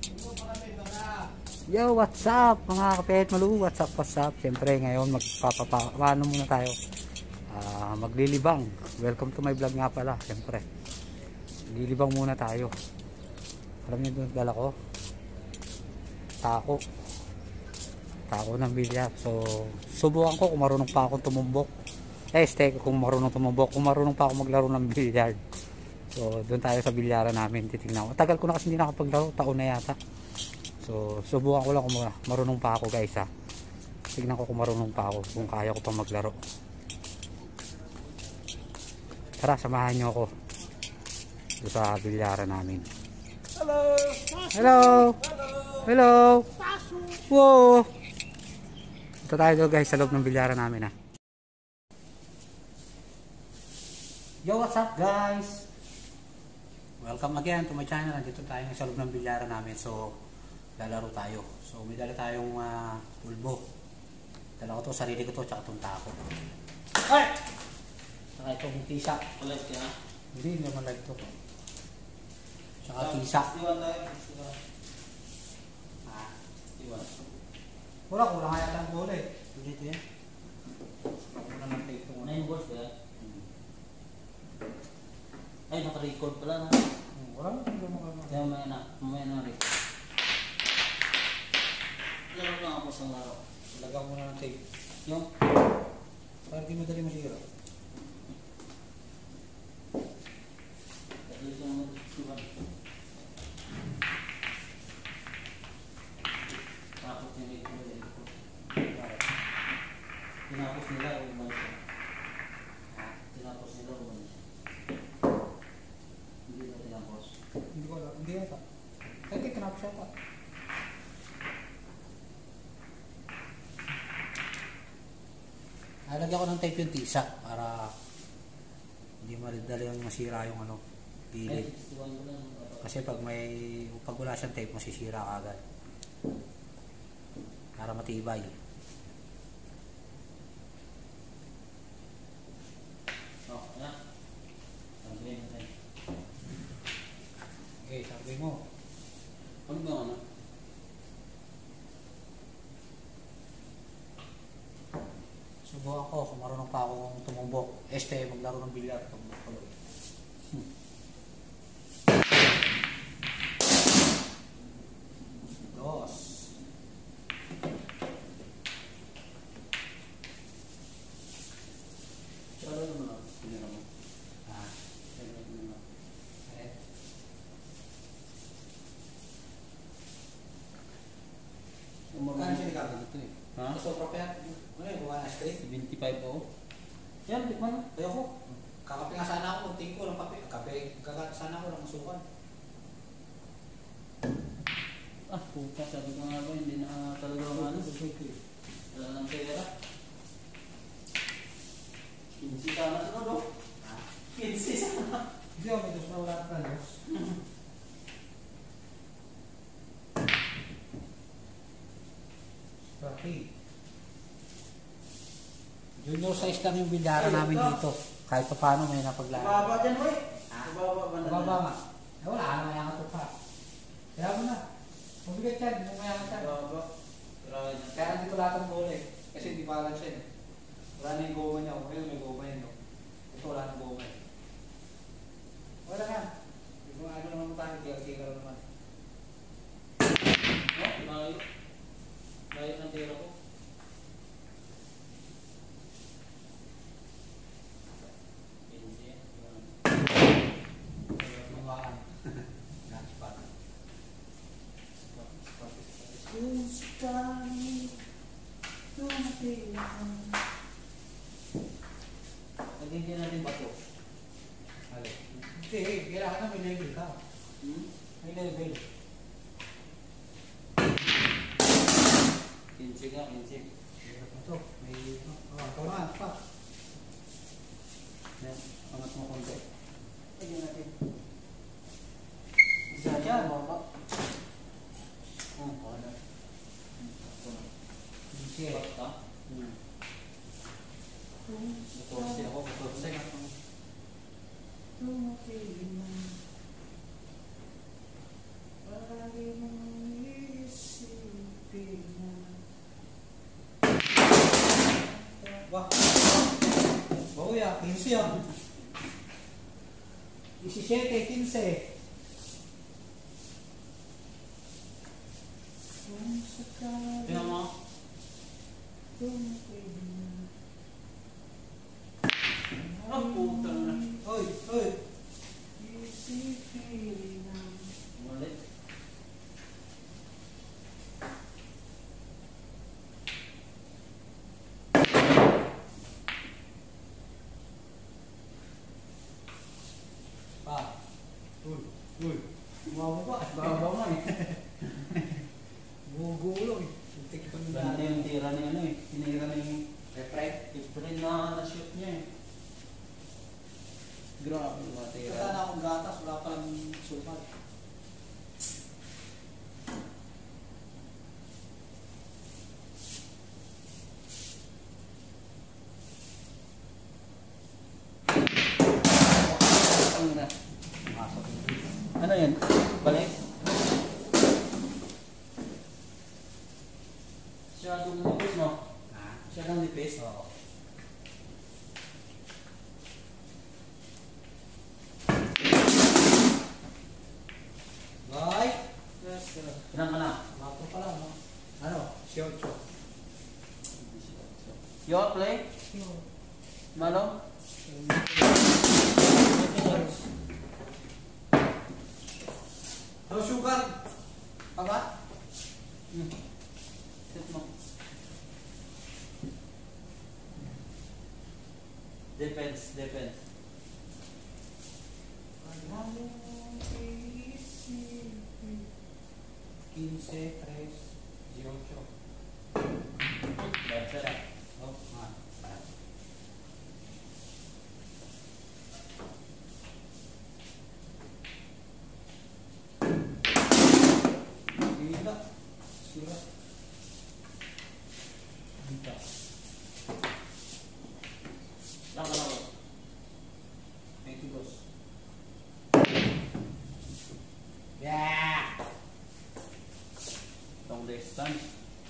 Yo, what's up mga kapit malu? What's up? Siyempre ngayon magpapaano muna tayo. Maglilibang. Welcome to my vlog nga pala. Siyempre maglilibang muna tayo. Alam niyo doon dala ko? Tako ng bilyar. So subukan ko kung marunong pa akong tumumbok. Kung marunong tumumbok, kung marunong pa ako maglaro ng bilyar. So doon tayo sa bilyaran namin, titingnan ko. Tagal ko na kasi hindi nakapaglaro, taon na yata. So subukan ko lang kung marunong pa ako guys ha. Tignan ko kung marunong pa ako, kung kaya ko pa maglaro. Tara, samahan nyo ako doon sa bilyaran namin. Hello. Wow. Ito tayo doon guys sa loob ng bilyaran namin ha. Yo, what's up guys? Welcome again to my channel. Nandito tayo sa loob ng bilyaran namin. So lalaro tayo. So may dala tayong pulbo. Dala ko to, sarili ko to, tsaka itong tako. Ay! Tsaka itong tisa. Malag ka na? Hindi naman like to. Tsaka tisa. Iwan tayo. Iwan. Kulang kaya lang bola eh. Dito yan. Kulang ng tape ko. 9 balls ba? Ay, naka-record pala na. Wala naman. Kaya mamaya na record. Laro lang ako sa laro. Lagyan mo na ng tape. Yung? Para di madali masira. Dahil siya mag-suhan. Tapos yung record. Tinapos nila o umalis siya. Tinapos nila o umalis siya. Hindi na tinapos. Hindi ko alam. Hindi yata. Kasi tinapos yata. Lagyan ko ng tape yung tisa para hindi madali yung masira yung gilid. Kasi pag wala siyang tape masisira agad. Para matibay. Ayan. Sabi natin. Okay, sabi mo. Ano ba ano? Subukan ko kung marunong pa akong tumumbok. Maglaro ng bilyar. Dos. Ano naman? Pinira mo? Kano siya nagkakalit ito eh? Ha? Sobra pa yan. Ano yung buwan na straight? 75 o? Yan, tikman na. Ayoko. Kakape nga sana ako. Tingin ko lang kape. Sana ako lang masukan. Puta, sabi ko nga ba, hindi na talaga ano. Wala nang pera. 15 sana sunod o? 15 sana. Hindi ako, may dos na wala ka dos. Okay. Junior size lang yung bilyaran namin dito. Kahit pa paano may napaglaro. Mababa dyan, wey. Mababa ba na? Mababa nga. Wala ka na mayangat ito pa. Kaya mo na. Mabigat yan. Yung mayangat yan. Mababa. Kaya nandito lahat ang bola eh. Kasi hindi balance yan eh. Wala na yung goma niya. Ngayon may goma yan. No? Ito wala na goma eh. Wala nga. Yung ano naman tayo. Tigal-tigal naman. Layo. Layo ng tira ko. Lagyan natin bato. Hindi, kailangan na may level ka. May level. 15 nga, 15. Ito, may ito. Ito na, pa. Yan, pangat mo konti. Lagyan natin. Isa dyan, mama. Wala. Sige. Basta. 14 ako, 14 ako. Parang yan. 17, 15. Tingnan mo. Ah, puta na. Hoy, hoy. Ulit. Pa. Uy, uy. Bumababa. Babaw nga eh. Gugulong. Muntik pa nila. Ganito yung tira ni ano eh. Tinira ni Refrect. Efren na na-shoot niya eh. Grabe yung mga tira. Wala na akong gatas, wala palang sukat. Ang na. Ano yan? Balik? Masyadong nipis no? Ha? Masyadong nipis? Oo. Bye! Yes, sir. Ilan ka na? Mapo pa lang, no? Ano? 18. You play? Malo? No sugar. Paba? Sit mo. Depends, depends. 15, 3, 18. That's it. Oh, ah. Gila. Sira. Dito. Lang ka lang. 22. Yeah! Long distance.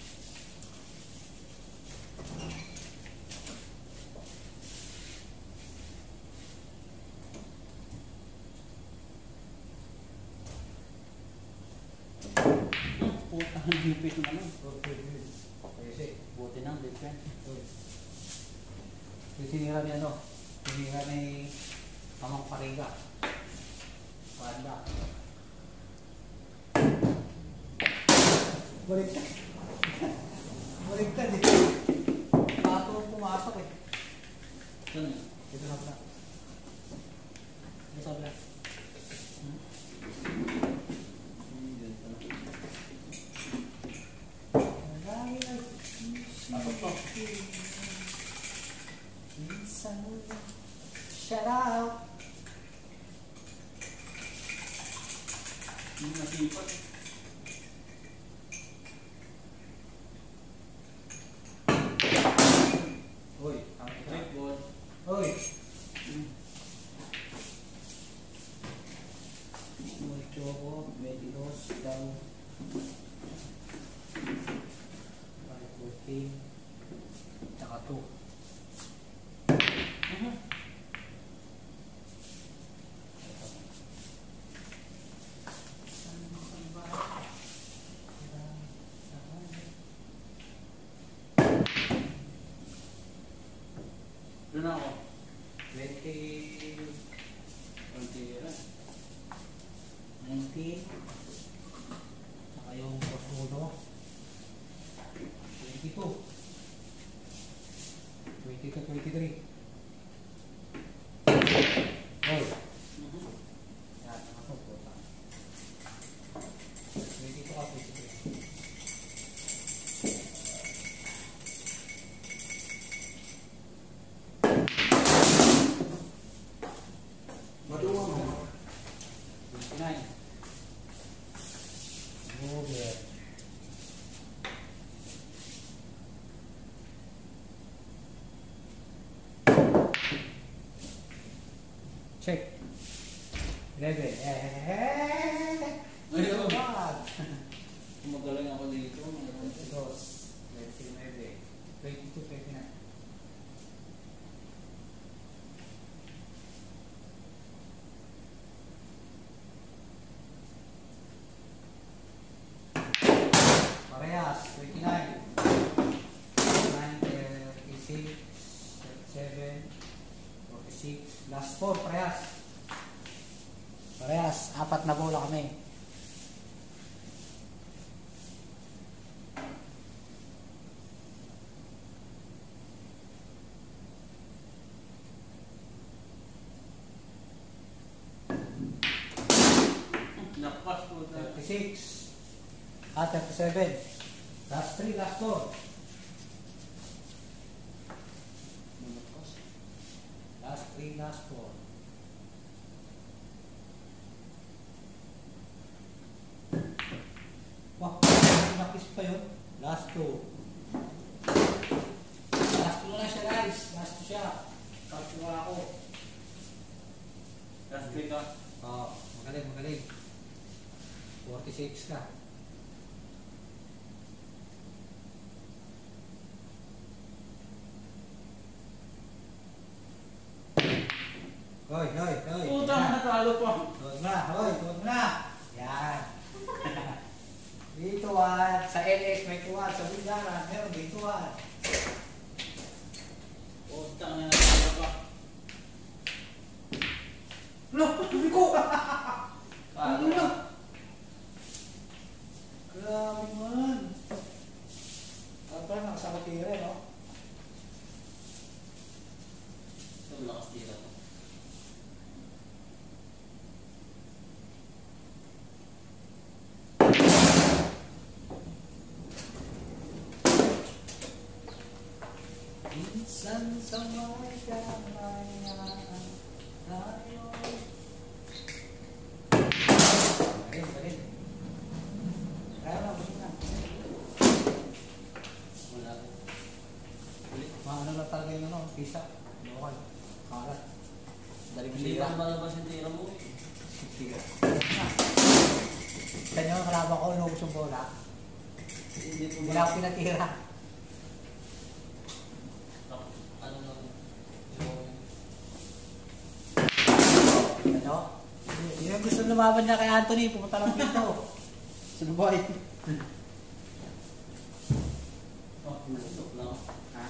Puta, ang hipit naman. Kasi, Buti na, depends. yung tinira ni ano, tinira ni Mamang Pariga. Panda. Baliktad. Baliktad eh. Pato ang pumasok eh. Saan yun? Dito na pala. Dito sa pala. Yun pala. Pasok to. Shut up! Yung nasipat. Hoy, ang Check ball. Hoy! May choco, may dinos, daw. 514. Tsaka 2. Doon ako. 20. Pantira. 19. Saka yung posuno. 22. 22, 23. Hoy! Yan, ako po. 22 ka, 23. Maduwa mo. 29. Over. Check. 11. Ayun. Bad. Magaling ako dito. 22. 29. 22, 29. 29, 36, 37, 46, last 4, parehas. Parehas, 4 na bola kami. Lakas po tayo. 36, 37, last 3, last 4. Last 3, last 4. Wah, nakis pa yun. Last 2. Last 2 na siya guys. Last 2 siya. Pagkuha ako. Last week ka. Oo, magaling, magaling. 46 ka. Hoy, hoy, hoy. Puta, natalo pa. Tuwag na, hoy, tuwag na. Yan. Dito at sa LS may tuwad, sa Bilaran meron din tuwad. Puta, natalo pa. Look, hindi ko! Ano na? Grabe man. Parang nakasama tira, no? Ito, lakas tira to. Minsan sa may kamayan tayo. Galing, galing. Kaya na, gusto na. Wala. Maano lang talaga yung ano, pisa. Lokal. Kalat. Daling Hindi sira. pa malabas yung tira mo. Sira. Kanya yung kalaban ko, inubos yung bola. Hindi po Hindi na ako pinatira. Ano lang. Ano? Yun yung gusto lumaban niya kay Anthony, pumunta lang dito. Sunboy. Oh, nasok lang. Ha?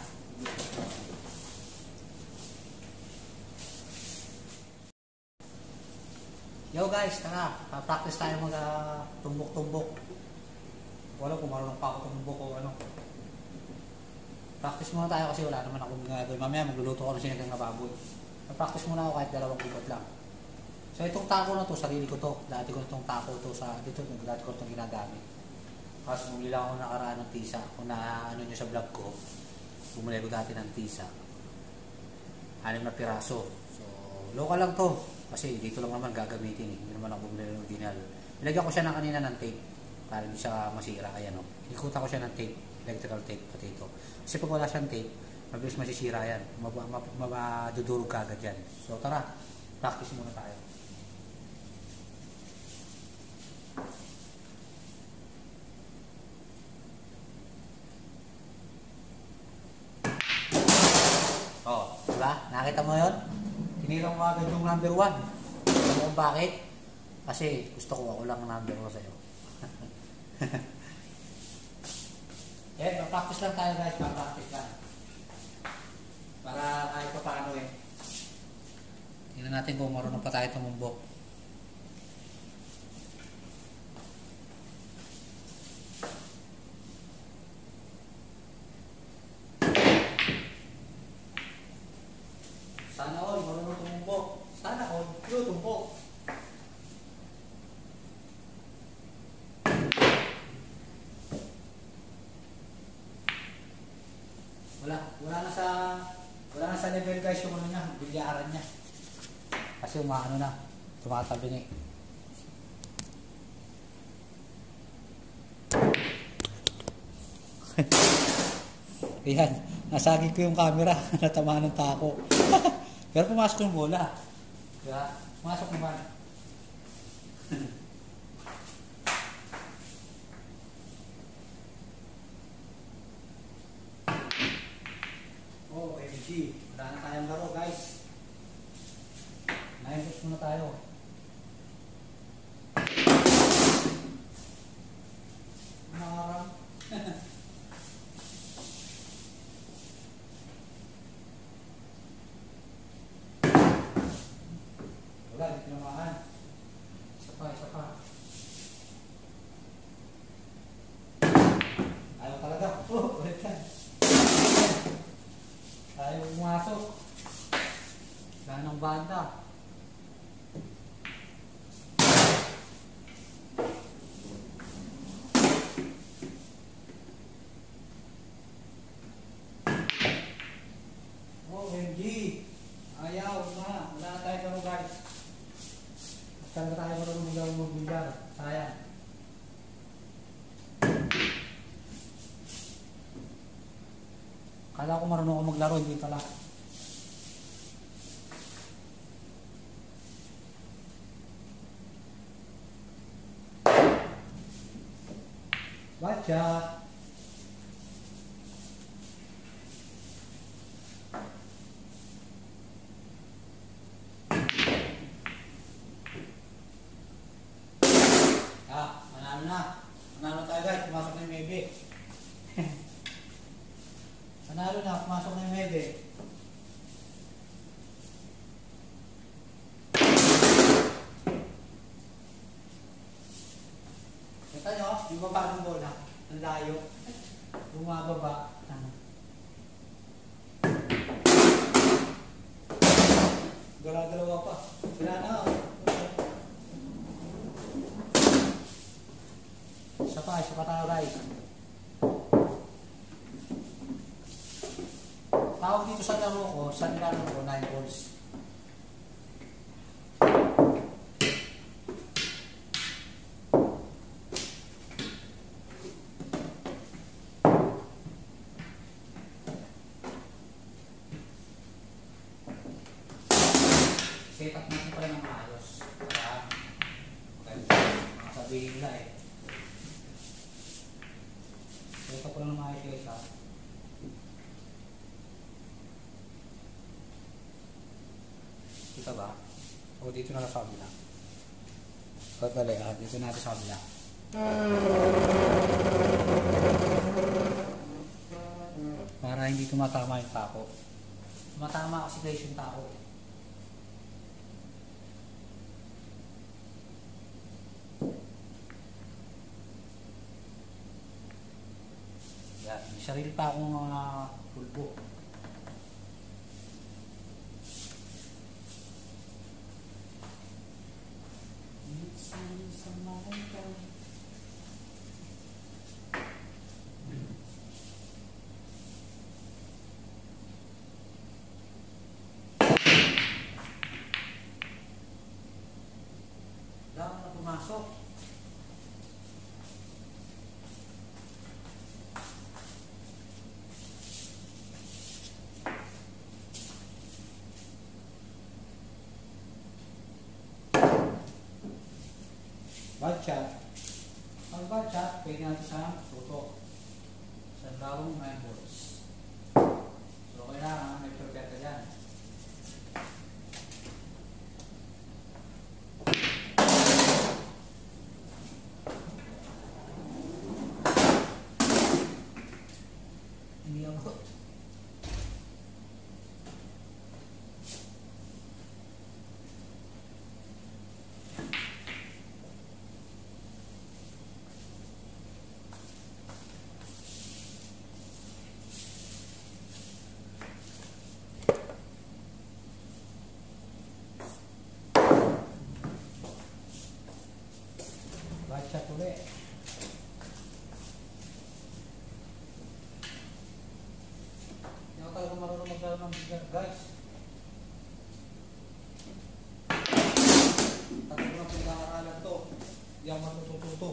Yo guys, tara. Pa-practice tayo mag tumbok-tumbok. Wala kung marunong pa ako tumbok o ano. Practice muna tayo kasi wala naman akong gagawin. Mamaya magluluto ko ng sinigang na baboy. Pa-practice muna ako kahit 2 gubat lang. So itong taco na to, sarili ko to. Dati ko itong taco to sa dito, dati ko itong ginagamit. Kasi bumili lang ako nakaraan ng tisa. Kung ano nyo sa vlog ko, bumili ko dati ng tisa. 6 na piraso. So local lang to. Kasi dito lang naman gagamitin eh. Hindi naman ako bumili ng original. Nilagyan ko siya na kanina ng tape para hindi siya masira. Kaya no. Ikutan ko siya ng tape, electrical tape pati ito. Kasi pag wala siyang tape, mabilis masisira yan. Madudurog ka agad yan. So tara, practice muna tayo. Oh, diba? Nakita mo yun? Tinira mo agad yung number 1. Alam mo kung bakit? Kasi gusto ko ako lang number 1 sa'yo. Eh, practice lang tayo guys. Practice lang. Para kahit pa paano eh. Tingnan natin kung marunong pa tayo tumumbok. Sana all, marunong tumumbok. Sana all, tumbok. Wala na sa level guys yung ano niya, bilyaran niya. Kasi umaano na, tumatabi na eh. Ayan, nasagig ko yung camera, natamaan ng tako. Pero pumasok yung bola. Diba? Pumasok naman. Oh, MG. Wala na tayong laro guys. Naibos muna tayo. Nakarang. Sayang. Kala ko marunong ako maglaro, hindi pala. Bacha. Manalo na. Manalo tayo guys, pumasok na yung Mebe. Manalo na, pumasok na yung Mebe. Kita nyo, yung baba ng bola, ang layo. Bumababa. Dalawa pa. Wala na. Isa pa tayo guys. Tawag dito sa laro ko, sa nilalaro ko, 9 balls. Set up natin pala ng maayos. Para makasabihin nila eh. Set up pala ng maayos guys ha. Kita ba? O dito na sa kabila. Dali ha, dito natin sa kabila. Para hindi tumatama yung tako. Tumatama kasi guys yung tako eh. Yan, may sarili pa akong pulbo. Dami na pumasok. Bad shot. Pag bad shot, pwede natin sa tutok. Sa larong 9 balls. So, kailangan may prepare ka dyan. Hindi ako. Baca ulit. Hindi ako talaga marunong maglaro ng bigyan guys. Tagal ko ng pinag-aaralan to. Hindi ako matututo.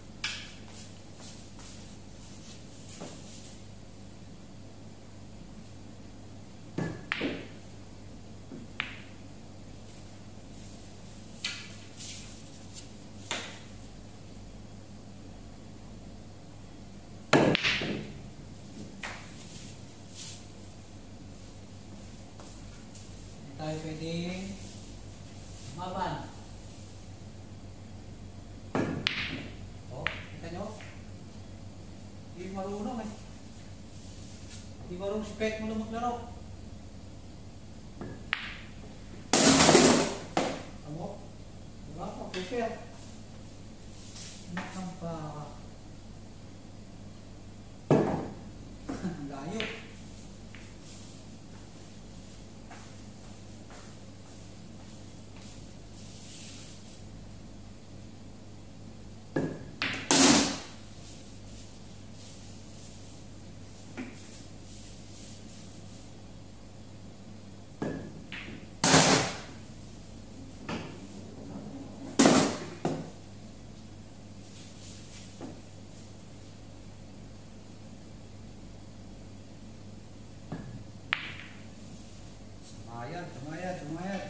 Tayo pwedeng maban. Oh, kita nyo? Hindi marunong eh. Hindi marunong si Pet mo na maglaro. Ano? Wala pa, prepare. Nakang pa. Layo. Sumayad, sumayad, sumayad.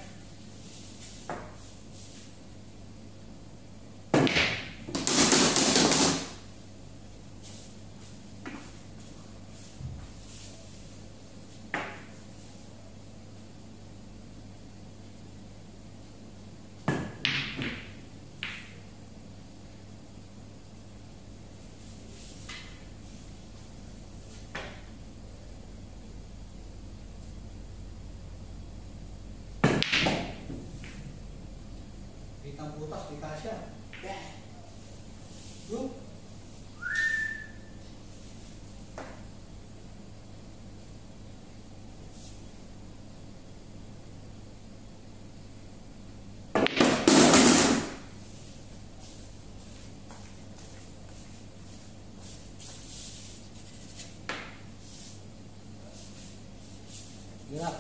Ang butas, di kasya. Go. Hirap.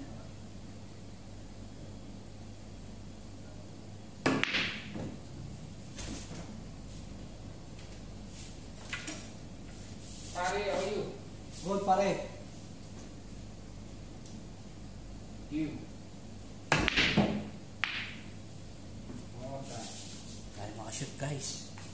Pare, how are you? Good pare. You. Okay. Kaya makashoot guys.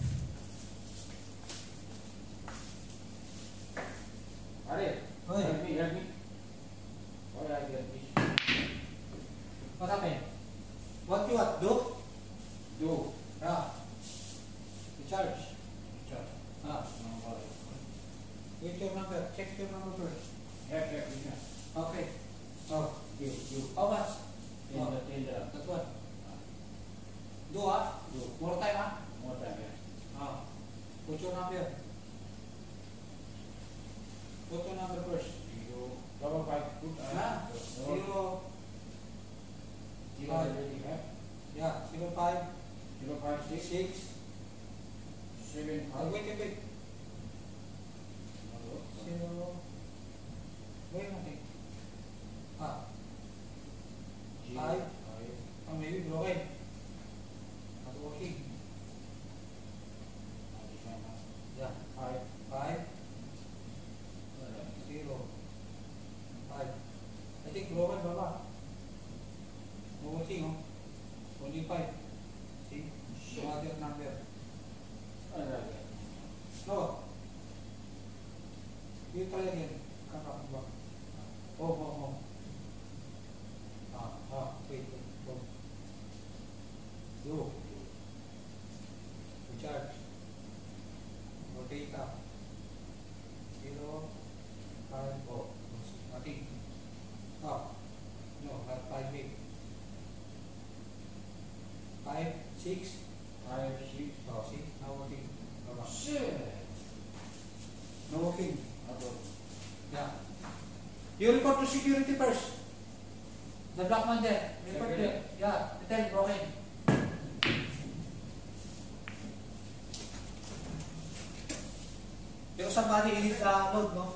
Pare, Hoy. help me, help me. Oh, I get this. What happened? What you want do? Do. Yeah. Recharge. Just. Ah. No, pare. Wait your number. Check your number first. Help, help me. Okay. Oh. You. How much? In the, That one. Do ah? Do. More time ah? More time, yeah. Ah. Put your number. Put your number first. You. Double five. Put. Ah. Zero. Zero, Five. everything, yeah? Yeah. 05 056 6. 7 Oh, wait. Zero. Wait natin. Ah. Five. Oh, maybe broken. Not working. Yeah. 5 0 5. I think broken baba. No working oh. Only 5. See? No other number. No. You try again. Kakakaba. Oh. Wait. Go. Do. Recharge. Data. 0 5 oh. Nothing. Oh. No, not 5 8. 5 6. 5, 6. Oh, see? Now working. Shit. No working. Ato. Yeah. You report to security first. The black man there. Report Security? there. Yeah. Tell broken. Pero somebody in it load, no?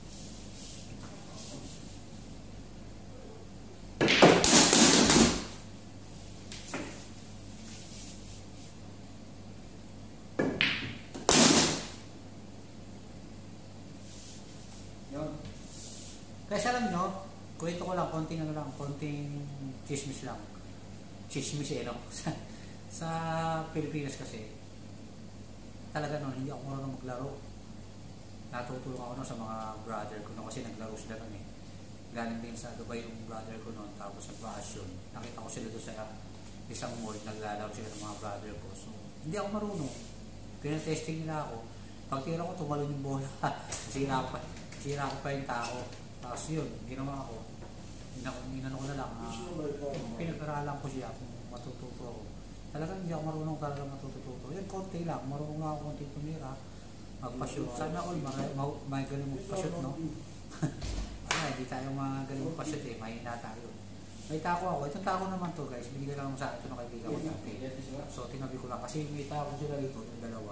Yun. Kasi alam nyo, kwento ko lang, konting chismis lang. Chismis no? sa Pilipinas kasi, talaga no, hindi ako marunong maglaro. Natutulong ako no, sa mga brother ko no, kasi naglaro sila nun eh. Galing din sa Dubai yung brother ko noon, tapos nag-vacation. Nakita ko sila doon sa isang mall, naglalaro sila ng mga brother ko. So, hindi ako marunong. Pinatesting nila ako. Pag tira ko, tumalon yung bola. Sira ko pa yung tao. Tapos yun, ginawa ko. Inano ko na lang. Pinag-aralan ko siya kung matututo ako. Talagang hindi ako marunong talaga matututo. Yan, konti lang. Marunong nga ako konti tumira. Magpa-shoot. Sana all, magaling magpa-shoot, no? Hindi tayo magaling magpa-shoot eh. Mahina tayo. May tako ako. Itong tako naman to guys. Binigay lang sa akin ito ng kaibigan ko dati. So, tinabi ko lang. Kasi may tako sila dito, yung dalawa.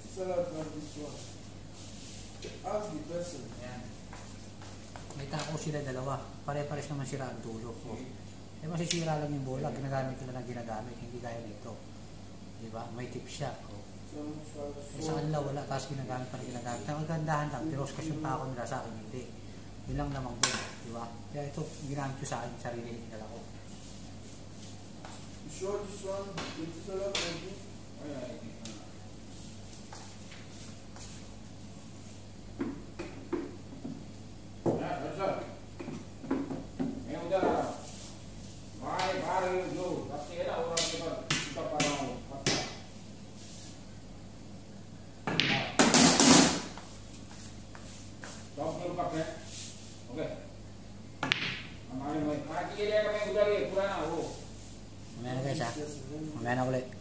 Ask the person. Ayan. May tako sila dalawa. Pare-pares naman sira ang dulo. Oh. Eh masisira lang yung bola. Ginagamit nila ng ginagamit. Hindi gaya nito. Diba? May tip siya. Oh. Sa kanila wala. Tapos ginagamit pa rin ginagamit. Ang gandahan lang. Piroskas yung tako nila sa akin. Hindi. Yun lang naman po, di ba? Kaya ito, ginamit ko sa akin, sarili dala ko. You sure this one? This is a lot of you? Oh, yeah, I think. Mamaya na guys ha. Mamaya na ulit.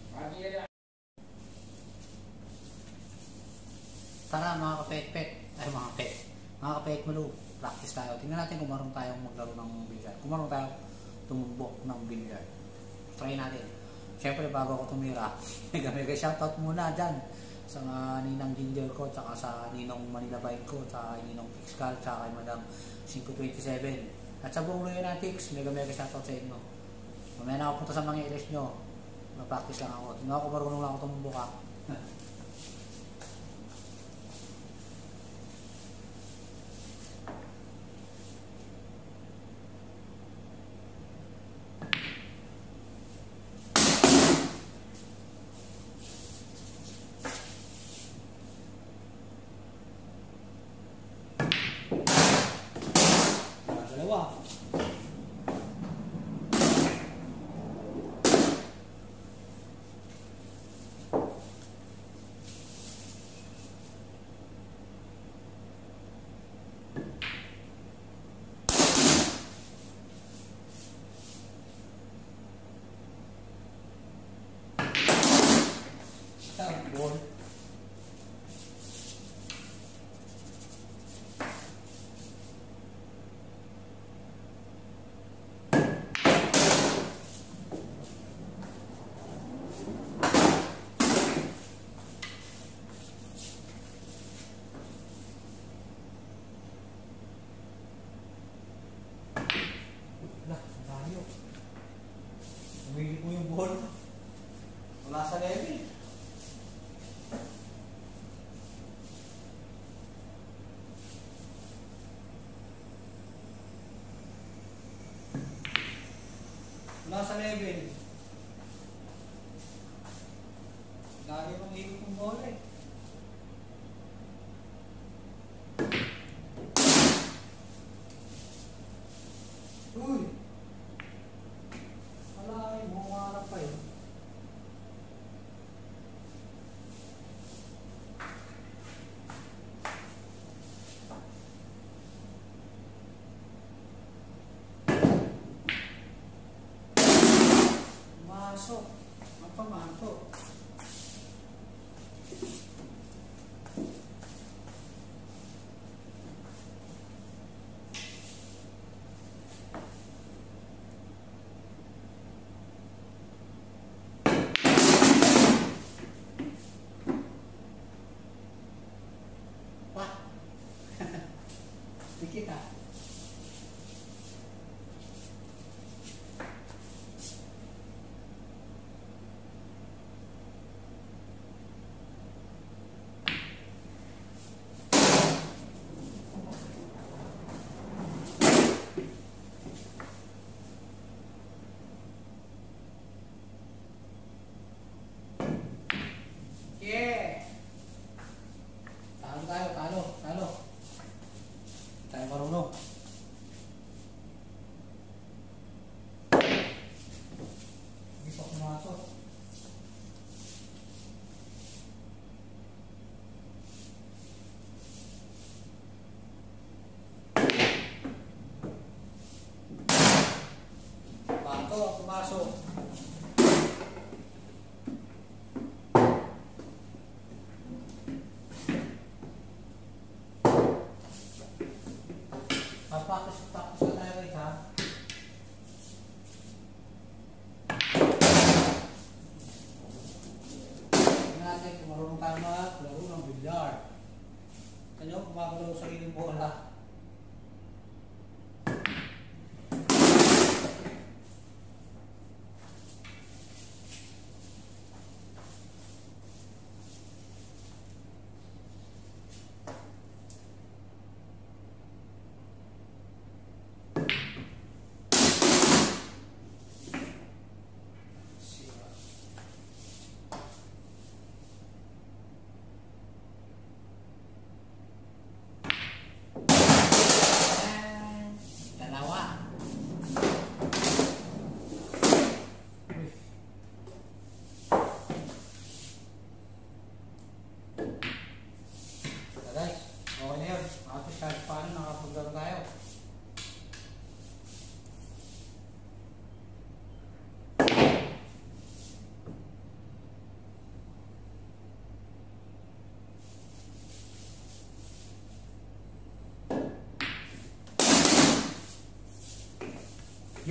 Tara mga kapet-pet. Ay mga pet. Mga kapet malo. Practice tayo. Tingnan natin kung marunong tayong maglaro ng billiard. Kung marunong tayong tumumbok ng billiard. Try natin. Siyempre bago ako tumira, mega shoutout muna dyan sa ninang ginger ko, tsaka sa ninong Manila Bike ko, tsaka ninong Fiscal, tsaka kay Madam 527. At sa buong Lunatics, mega shoutout sa inyo. Mamaya na ako punta sa mga ilis nyo. Mag-practice lang ako. Tingnan ako marunong lang ako tumumbok ha. Dalawa. Ball. Layo. Umili po yung ball. Wala sa level. Wala sa level. Lagi mong ikot ng bola eh. Uy! Wala eh, bumangarap pa eh. Masok. Ang pamato. Wah. Dikit ah. Yeah! Talo tayo, talo. Tayo marunong. Hindi pa pumasok. Bato, pumasok. Practice na tayo guys ha. Tingnan natin kung marunong tayo maglaro ng billiard. Kanya ko kumagalaw sa sariling bola.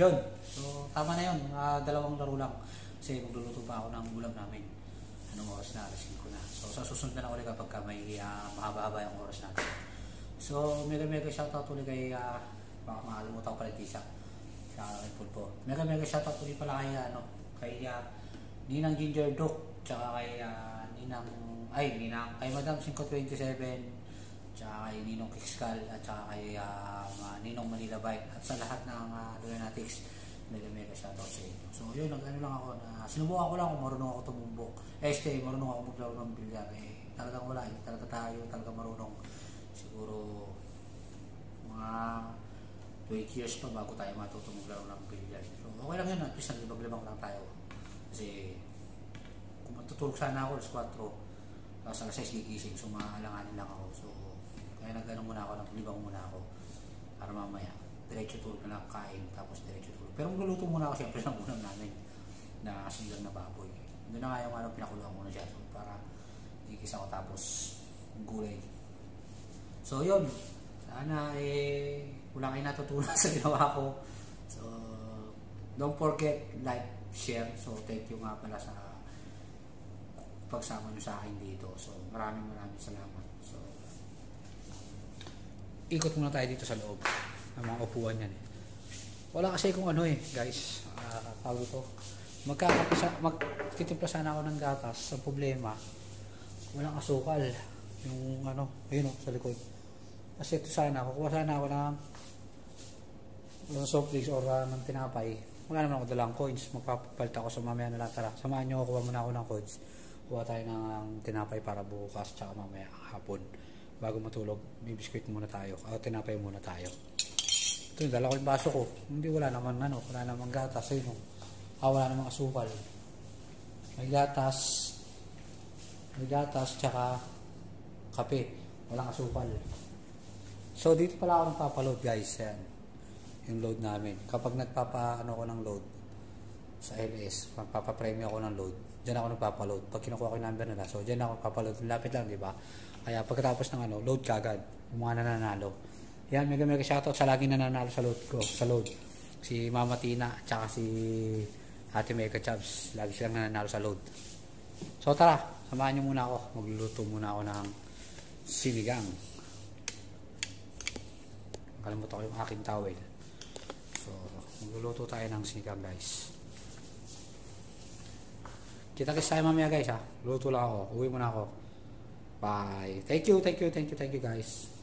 Yun. So, tama na yun. Mga 2 laro lang. Kasi magluluto pa ako ng ulam namin. Anong oras na? Alas 5 na. So, sa susunod na lang ulit kapag may mahaba-haba yung oras natin. So, mega shoutout ulit kay, baka makalimutan ko pala Tisa. Sa Pulpo. Mega shoutout ulit pala kay Ninang Ginger Doc. Tsaka kay kay Madam 527. Tsaka kay Ninong Kikskal. At tsaka kay Ninong Manila Bike. At sa lahat ng Lunatics. Mega shoutout sa inyo. So yun, lang ako na sinubukan ko lang kung marunong ako tumumbok. Marunong ako maglaro ng bilyar. Talagang wala, hindi talaga tayo talaga marunong. Siguro mga 20 years pa bago tayo matuto maglaro ng bilyar. So okay lang yun, at least naglibag-libang lang tayo. Kasi kung matutulog sana ako alas 4, tapos alas 6 gigising, so maalanganin lang ako. So kaya nagano muna ako, naglibang muna ako para mamaya diretso tulog na lang, kain, tapos diretso tulog. Pero magluluto muna ako siyempre ng ulam namin na sinigang na baboy. Doon na nga yung pinakuluan ko na siya. So, para ikis ako tapos gulay. So yun, sana wala kayo natutunan sa ginawa ko. So don't forget, like, share. So thank you nga pala sa pagsama nyo sa akin dito. So maraming salamat. So ikot muna tayo dito sa loob ng mga upuan yan Wala kasi kung guys, tawag ito, magtitimpla sana ako ng gatas. Ang problema, walang asukal yung ayun sa likod. Kasi ito sana, kukuha sana ako ng soft drinks or ng tinapay. Wala naman ako dalang coins, magpapalit ako sa mamaya na lang. Tara, samahan nyo, kuha muna ako ng coins. Kuha tayo ng tinapay para bukas tsaka mamaya hapon. Bago matulog, may biskuit muna tayo. Tinapay muna tayo. Ito yung dala ko yung baso ko. Hindi, wala naman wala naman gatas. Ayun, wala namang asukal. May gatas tsaka kape. Walang asukal. So dito pala ako nagpapaload guys. Yan. Yung load namin. Kapag ko ng load sa LS, magpapapremyo ako ng load. Diyan ako nagpapaload. Pag kinukuha ko yung number nila, so diyan ako nagpapaload. Lapit lang, di ba? Kaya pagkatapos ng load kagad, yung mga nananalo. Yan, mega shoutout sa laging nananalo sa load ko. Sa load. Si Mama Tina, tsaka si Ate Mega Chabs. Lagi silang nananalo sa load. So tara, samahan nyo muna ako. Magluluto muna ako ng sinigang. Kalimutan ko yung aking towel. So, magluluto tayo ng sinigang guys. Kita-kits tayo mamaya guys ha. Luto lang ako. Uwi muna ako. Bye. Thank you guys.